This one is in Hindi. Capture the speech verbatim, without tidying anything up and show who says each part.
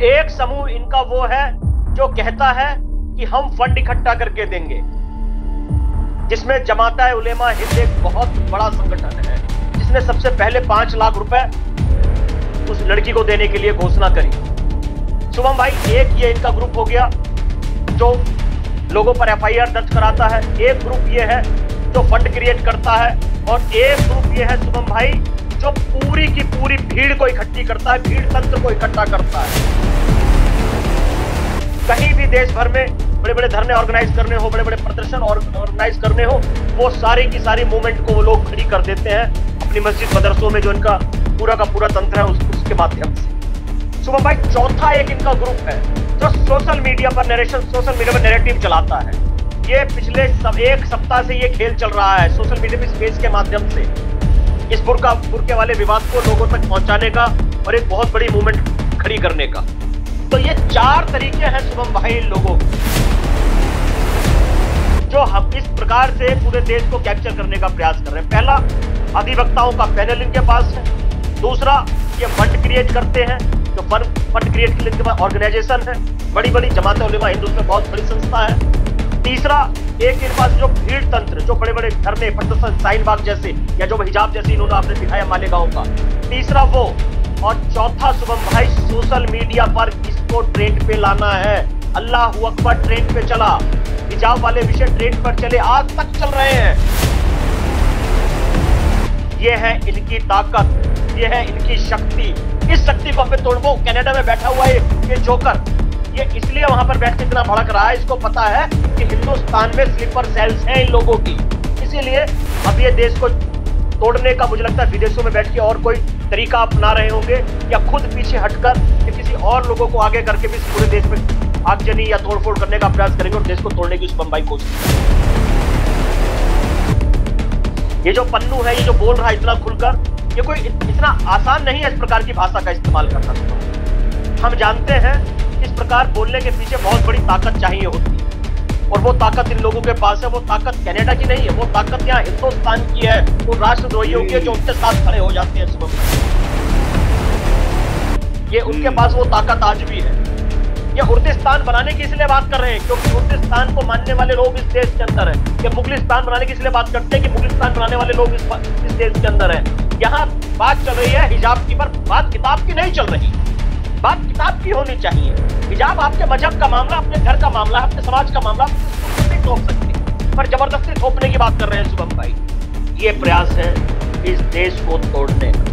Speaker 1: एक समूह इनका वो है जो कहता है कि हम फंड इकट्ठा करके देंगे, जिसमें जमात उलेमा हिंद एक बहुत बड़ा संगठन है, जिसने सबसे पहले पांच लाख रुपए उस लड़की को देने के लिए घोषणा करी। शुभम भाई, एक ये इनका ग्रुप हो गया जो लोगों पर एफ आई आर दर्ज कराता है, एक ग्रुप ये है जो फंड क्रिएट करता है, और एक ग्रुप ये है शुभम भाई जो पूरी की पूरी भीड़ को इकट्ठी करता है, भीड़ तंत्र को इकट्ठा करता है। कहीं भी देश भर में बड़े बड़े धरने ऑर्गेनाइज करने हो, बड़े बड़े प्रदर्शन ऑर्गेनाइज करने हो, वो सारी की सारी मूवमेंट को वो लोग खड़ी कर देते हैं अपनी मस्जिद मदरसों में, जो इनका पूरा का पूरा तंत्र है उस, उसके माध्यम से। शुभम भाई, चौथा एक इनका ग्रुप है जो सोशल मीडिया पर नरेशन, सोशल मीडिया पर नैरेटिव चलाता है। ये पिछले सब एक सप्ताह से ये खेल चल रहा है सोशल मीडिया पे स्पेस के माध्यम से, इस बुर्का बुर्के वाले विवाद को लोगों तक पहुंचाने का और एक बहुत बड़ी मूवमेंट खड़ी करने का। तो ये चार तरीके हैं शुभम भाई लोगों जो हम इस प्रकार से पूरे देश को कैप्चर करने का प्रयास कर रहे हैं। पहला, अधिवक्ताओं का पैनल इनके पास है। दूसरा, ये फंड क्रिएट करते हैं, जो फंड फंड क्रिएट के लिए इनके पास ऑर्गेनाइजेशन है, बड़ी बड़ी जमात उलेमा हिंद उसमें बहुत बड़ी संस्था है। तीसरा, एक इनके पास जो भीड़ तंत्र, जो बड़े बड़े धरने प्रदर्शन शाहीन बाग जैसे, या जो हिजाब जैसे इन्होंने आपने दिखाया मालेगांव का, तीसरा वो, और चौथा शुभम भाई सोशल मीडिया पर इसको ट्रेंड पे लाना है। अल्लाह अकबर ट्रेंड पे चला, हिजाब वाले विषय ट्रेंड पर चले, आज तक चल रहे हैं। ये है इनकी ताकत, ये है इनकी शक्ति। इस शक्ति को हमें तोड़ो। कनाडा में बैठा हुआ है ये जोकर, ये इसलिए वहां पर बैठ के इतना भड़क रहा है, इसको पता है कि हिंदुस्तान में स्लीपर सेल्स हैं इन लोगों की, इसीलिए अब ये देश को तोड़ने का मुझे लगता है विदेशों में बैठ के और कोई तरीका अपना रहे होंगे, या खुद पीछे हटकर या किसी और लोगों को आगे करके भी पूरे देश में आगजनी या तोड़फोड़ करने का प्रयास करेंगे और देश को तोड़ने की शुभम भाई कोशिश। ये जो पन्नू है, ये जो बोल रहा है इतना खुलकर, ये कोई इतना आसान नहीं है इस प्रकार की भाषा का इस्तेमाल करना। हम जानते हैं इस प्रकार बोलने के पीछे बहुत बड़ी ताकत चाहिए होती है, और वो ताकत इन लोगों के पास है। वो ताकत कनाडा की नहीं है, वो ताकत यहाँ हिंदुस्तान की है, वो राष्ट्रद्रोहियों की है जो उनके साथ खड़े हो जाते हैं सुबह। ये उनके पास वो ताकत आज भी है। ये उर्दिस्तान बनाने की इसलिए बात कर रहे हैं क्योंकि उर्दिस्तान को मानने वाले लोग इस देश के अंदर है। ये मुगलिस्तान बनाने की इसलिए बात करते हैं कि मुगलिस्तान बनाने वाले लोग इस, इस देश के अंदर है। यहाँ बात चल रही है हिजाब की, पर बात किताब की नहीं चल रही, बात किताब की होनी चाहिए। हिजाब आपके मजहब का मामला, अपने घर का मामला, अपने समाज का मामला, नहीं थोप सकते, पर जबरदस्ती थोपने की बात कर रहे हैं शुभम भाई। ये प्रयास है इस देश को तोड़ने का।